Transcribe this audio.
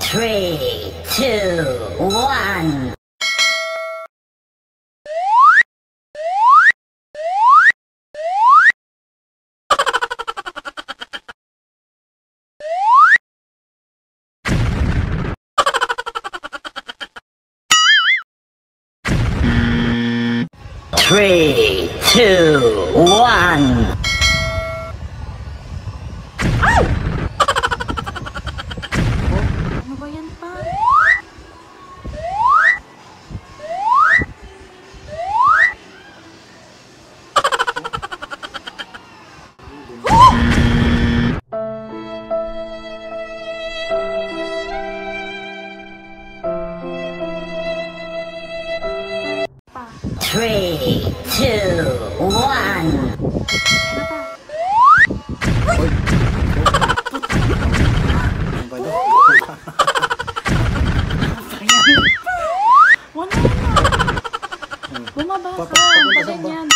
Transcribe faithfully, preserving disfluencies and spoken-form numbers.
Three, two, one. Three, two, one. Ano ba yan pa? Three, two, one. Ano pa? Wala na. Bumaba ka. Ba ganyan?